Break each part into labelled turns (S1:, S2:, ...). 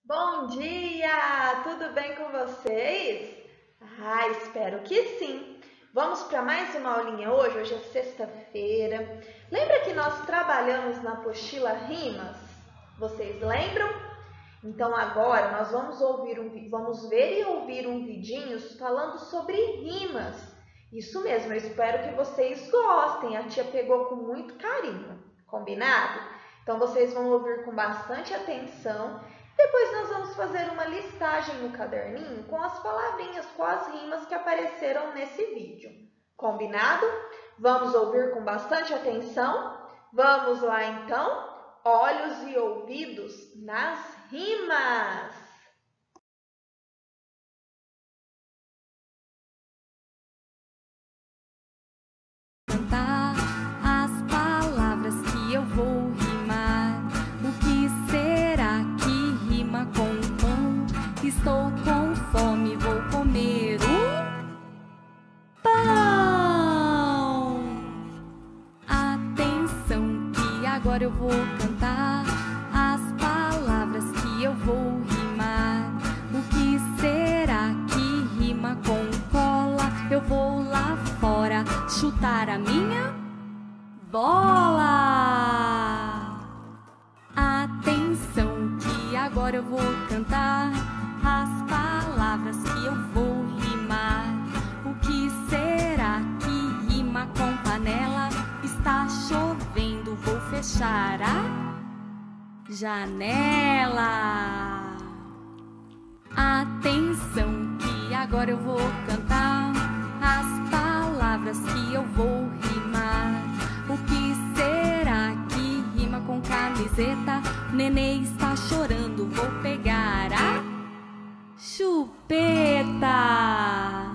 S1: Bom dia! Tudo bem com vocês? Espero que sim! Vamos para mais uma aulinha hoje? Hoje é sexta-feira. Lembra que nós trabalhamos na apostila Rimas? Vocês lembram? Então agora nós vamos ver e ouvir um vidinho falando sobre rimas. Isso mesmo, eu espero que vocês gostem. A tia pegou com muito carinho, combinado? Então vocês vão ouvir com bastante atenção. Depois nós vamos fazer uma listagem no caderninho com as palavrinhas, com as rimas que apareceram nesse vídeo. Combinado? Vamos ouvir com bastante atenção? Vamos lá então? Olhos e ouvidos nas rimas.
S2: Cantar as palavras que eu vou rimar. O que será que rima com pão? Estou com fome, vou comer pão. Atenção que agora eu vou cantar as palavras que eu vou rimar. O que será que rima com cola? Eu vou lá fora chutar a minha bola. Atenção que agora eu vou cantar as palavras que eu vou rimar. O que será que rima com panela? Está chovendo, vou fechar a janela. Atenção que agora eu vou cantar as palavras que eu vou rimar. O que será que rima com camiseta? Nenê está chorando, vou pegar a chupeta.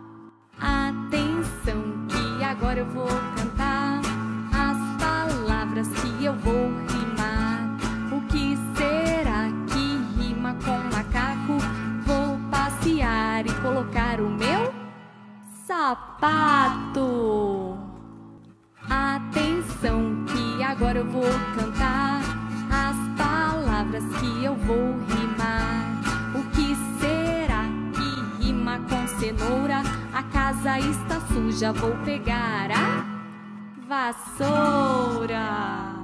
S2: Atenção que agora eu vou cantar as palavras que eu vou rimar. O que será que rima com macaco? Vou passear e colocar o meu sapato. Atenção que agora eu vou cantar as palavras que eu vou rimar. O que será que rima com cenoura? A casa está suja, vou pegar a vassoura.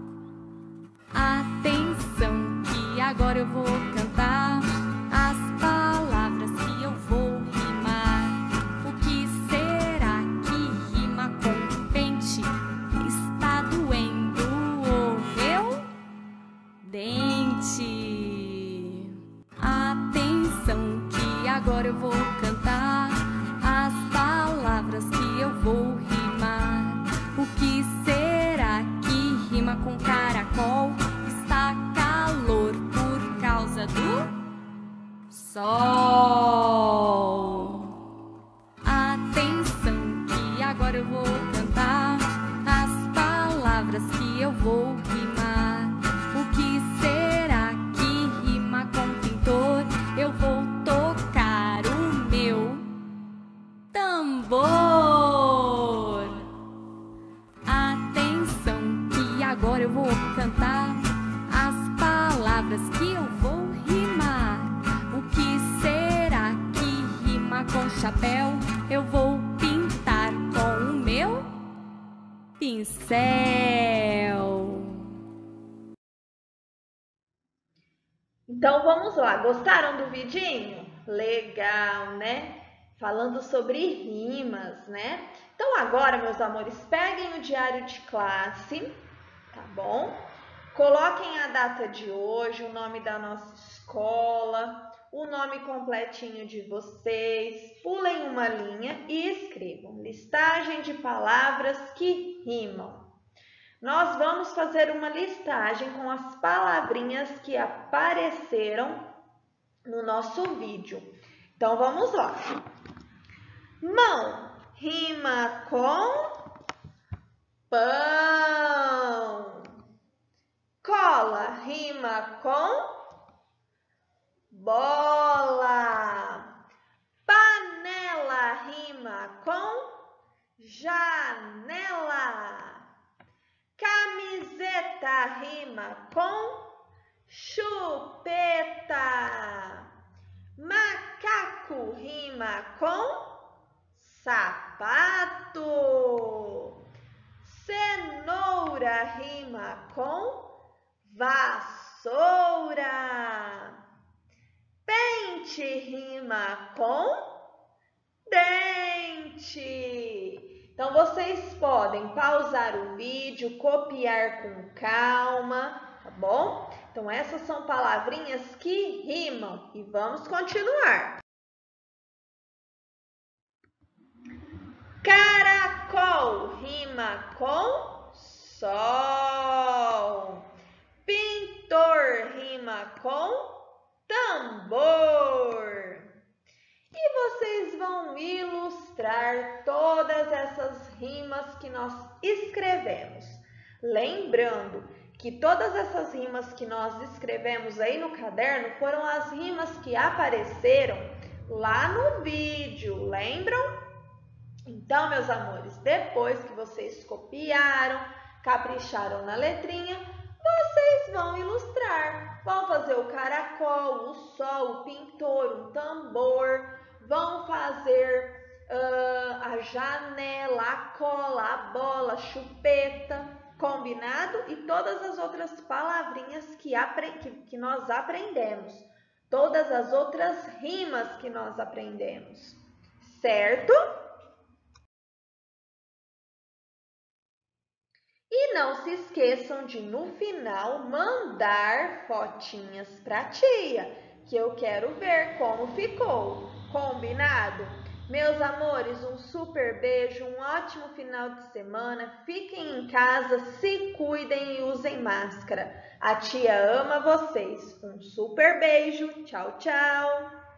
S2: Atenção que agora eu vou cantar as palavras que eu vou rimar. O que será que rima com pente? Está doendo o meu dente. Atenção que agora eu vou cantar as palavras que eu vou rimar. O que será que rima com caracol? Está calor por causa do sol. Atenção que agora eu vou cantar as palavras que eu vou rimar. O que será que rima com pintor? Eu vou tocar o meu tambor. Atenção que agora eu vou cantar as palavras que eu vou rimar. O que será que rima com chapéu? Eu vou pintar com o meu pincel.
S1: Então vamos lá, gostaram do vidinho? Legal, né? Falando sobre rimas, né? Então agora, meus amores, peguem o diário de classe, tá bom? Coloquem a data de hoje, o nome da nossa escola, o nome completinho de vocês, pulem uma linha e escrevam listagem de palavras que rimam. Nós vamos fazer uma listagem com as palavrinhas que apareceram no nosso vídeo. Então vamos lá. Mão rima com pão. Cola rima com bola. Panela rima com janela. Camiseta rima com chupeta. Macaco rima com sapato. Cenoura rima com vassoura. Pente rima com dente. Então, vocês podem pausar o vídeo, copiar com calma, tá bom? Então, essas são palavrinhas que rimam e vamos continuar. Caracol rima com sol. Pintor rima com tambor. E vocês vão ilustrar todas essas rimas que nós escrevemos. Lembrando que todas essas rimas que nós escrevemos aí no caderno foram as rimas que apareceram lá no vídeo, lembram? Então, meus amores, depois que vocês copiaram, capricharam na letrinha, vocês vão ilustrar. Vão fazer o caracol, o sol, o pintor, um tambor. Vão fazer a janela, a cola, a bola, a chupeta, combinado? E todas as outras palavrinhas que nós aprendemos. Todas as outras rimas que nós aprendemos. Certo? E não se esqueçam de, no final, mandar fotinhas para a tia, que eu quero ver como ficou. Combinado? Meus amores, um super beijo, um ótimo final de semana. Fiquem em casa, se cuidem e usem máscara. A tia ama vocês. Um super beijo. Tchau, tchau.